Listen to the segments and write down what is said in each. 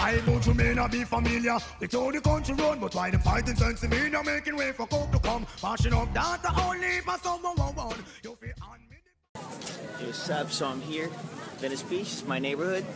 I know you may not be familiar with how the country run, but why the fighting sense of me now making way for coke to come. Mashing up that the only for someone one. You feel on me. Yo, Sab, so I'm here. Venice Beach is my neighborhood.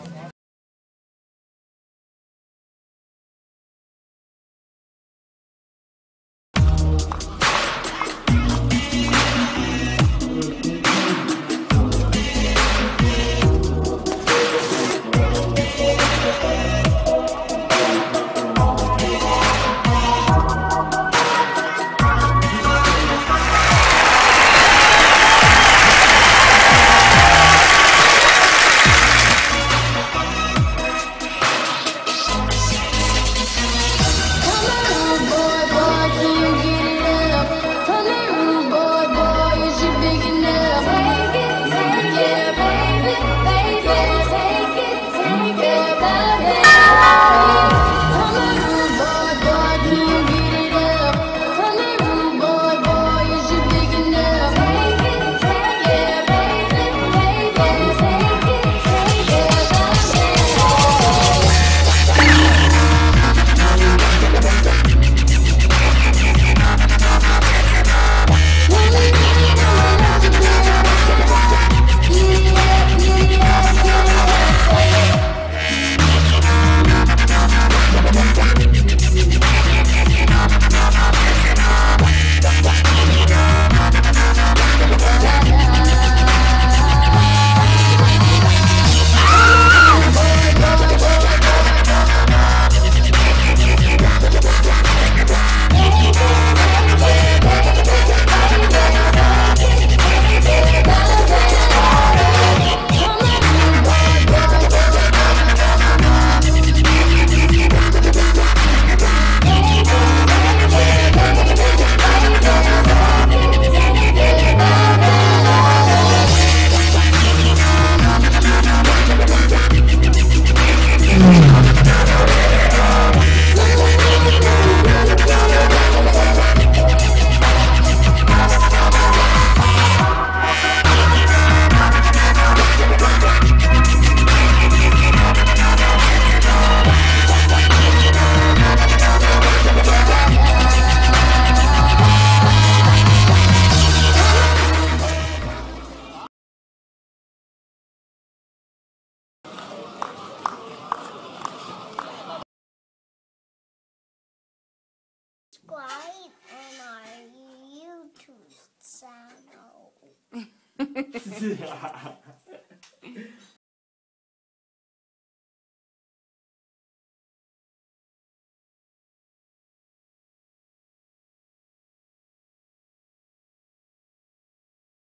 Subscribe on our YouTube channel.